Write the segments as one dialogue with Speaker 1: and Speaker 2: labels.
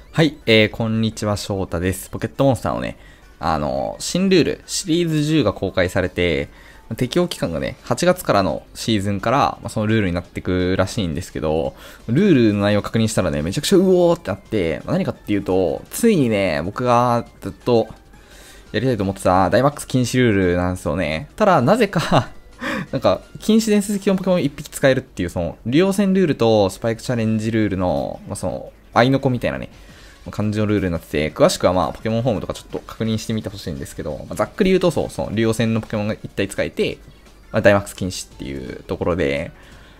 Speaker 1: はい、こんにちは、翔太です。ポケットモンスターのね、新ルール、シリーズ10が公開されて、適用期間がね、8月からのシーズンから、そのルールになっていくらしいんですけど、ルールの内容を確認したらね、めちゃくちゃうおーってなって、何かっていうと、ついにね、僕がずっとやりたいと思ってたダイマックス禁止ルールなんですよね。ただ、なぜかなんか、禁止伝説級のポケモン1匹使えるっていう、その、竜王戦ルールとスパイクチャレンジルールの、その、合いの子みたいなね、感じのルールになってて、詳しくはポケモンホームとかちょっと確認してみてほしいんですけど、ざっくり言うとその竜王戦のポケモンが1体使えて、ダイマックス禁止っていうところで、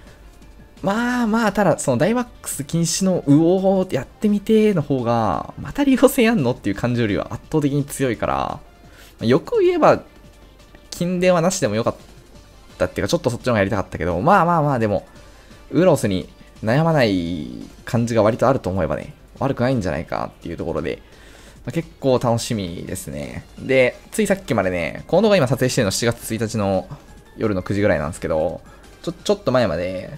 Speaker 1: ただ、そのダイマックス禁止のうおーやってみての方が、また竜王戦やんのっていう感じよりは圧倒的に強いから、よく言えば、金電はなしでもよかったっていうか、ちょっとそっちの方がやりたかったけど、でも、ウロスに悩まない感じが割とあると思えばね、悪くないんじゃないかっていうところで、結構楽しみですね。で、ついさっきまでね、この動画今撮影してるの7月1日の夜の9時ぐらいなんですけど、ちょっと前まで、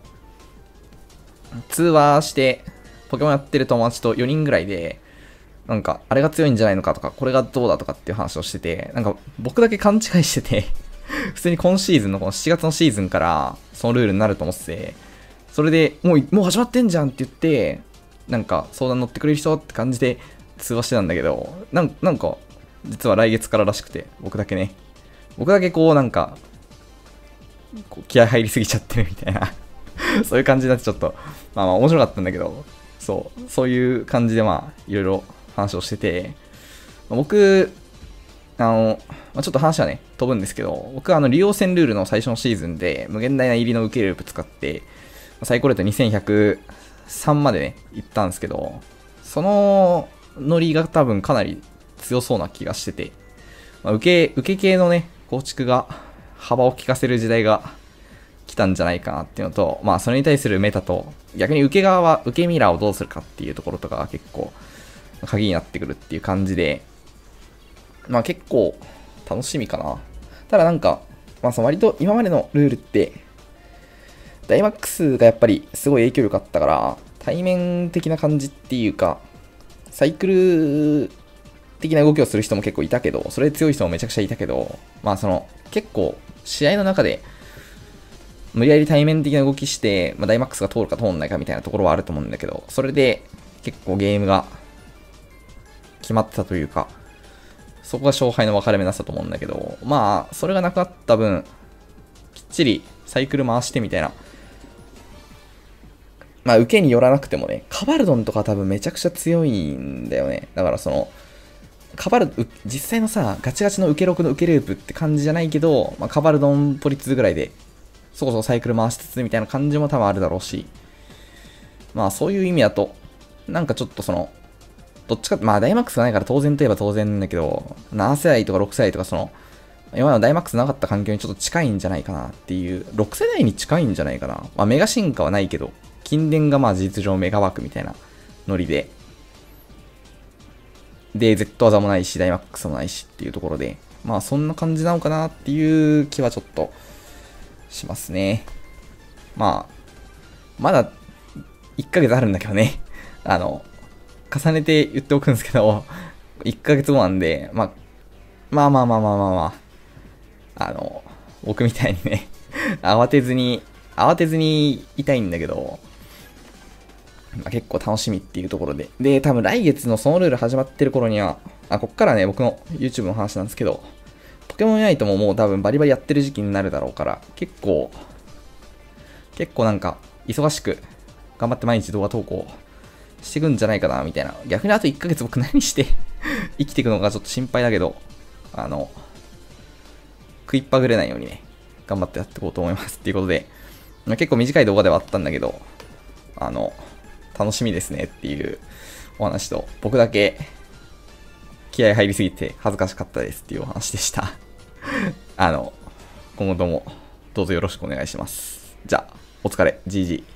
Speaker 1: 通話して、ポケモンやってる友達と4人ぐらいで、なんか、あれが強いんじゃないのかとか、これがどうだとかっていう話をしてて、なんか、僕だけ勘違いしてて普通に今シーズンのこの7月のシーズンから、そのルールになると思ってて、それで、もう始まってんじゃんって言って、なんか相談乗ってくれる人って感じで通話してたんだけど、なんか、実は来月かららしくて、僕だけこうなんか、気合入りすぎちゃってるみたいなそういう感じになってちょっと、面白かったんだけど、そういう感じでいろいろ話をしてて、僕、ちょっと話はね、飛ぶんですけど、僕は竜王戦ルールの最初のシーズンで、無限大な入りの受けループ使って、サイコレート2103までね、行ったんですけど、そのノリが多分かなり強そうな気がしてて、受け系のね、構築が幅を利かせる時代が来たんじゃないかなっていうのと、それに対するメタと、逆に受け側は受けミラーをどうするかっていうところとかが結構鍵になってくるっていう感じで、結構楽しみかな。ただなんか、割と今までのルールって、ダイマックスがやっぱりすごい影響力あったから、対面的な感じっていうか、サイクル的な動きをする人も結構いたけど、それで強い人もめちゃくちゃいたけど、結構試合の中で、無理やり対面的な動きして、ダイマックスが通るか通んないかみたいなところはあると思うんだけど、それで結構ゲームが決まってたというか、そこが勝敗の分かれ目になったと思うんだけど、それがなくなった分、きっちりサイクル回してみたいな、受けによらなくてもね、カバルドンとか多分めちゃくちゃ強いんだよね。だから実際のさ、ガチガチの受け6の受けループって感じじゃないけど、カバルドンポリ2ぐらいで、そこそこサイクル回しつつみたいな感じも多分あるだろうし、そういう意味だと、なんかちょっとどっちか、ダイマックスがないから当然といえば当然だけど、7世代とか6世代とか今までのダイマックスなかった環境にちょっと近いんじゃないかなっていう、6世代に近いんじゃないかな。メガ進化はないけど、近電が事実上メガ枠みたいなノリで、Z 技もないし、ダイマックスもないしっていうところで、そんな感じなのかなっていう気はちょっとしますね。まだ1ヶ月あるんだけどね。重ねて言っておくんですけど、1ヶ月後なんで、僕みたいにね慌てずにいたいんだけど、結構楽しみっていうところで。で、多分来月のそのルール始まってる頃には、こっからね、僕の YouTube の話なんですけど、ポケモンユナイトももう多分バリバリやってる時期になるだろうから、結構なんか、忙しく、頑張って毎日動画投稿していくんじゃないかな、みたいな。逆にあと1ヶ月僕何して生きていくのかちょっと心配だけど、食いっぱぐれないようにね、頑張ってやっていこうと思いますっていうことで、結構短い動画ではあったんだけど、楽しみですねっていうお話と、僕だけ気合入りすぎて恥ずかしかったですっていうお話でした。今後ともどうぞよろしくお願いします。じゃあ、お疲れ、GG。